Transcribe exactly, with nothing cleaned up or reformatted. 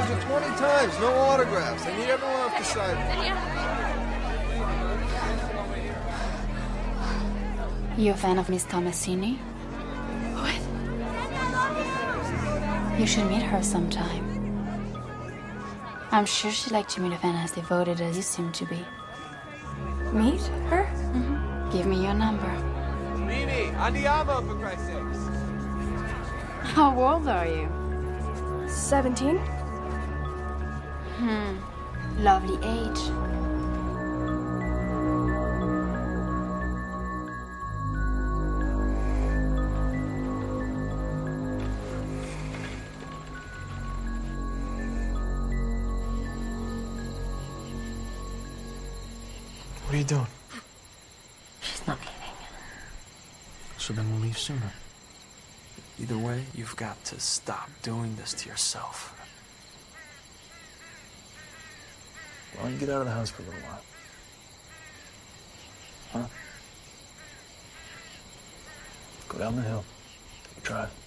told you twenty times, no autographs. I need everyone off the side. You a fan of Miss Tomasini? What? You should meet her sometime. I'm sure she'd like to meet a fan as devoted as you seem to be. Meet her? Mm-hmm. Give me your number. Mimi, andiamo for Christ's sakes. How old are you? Seventeen? Hmm. Lovely age. What are you doing? She's not leaving. So then we'll leave sooner. Either way, you've got to stop doing this to yourself. Why don't you get out of the house for a little while? Huh? Go down the hill. Take a drive.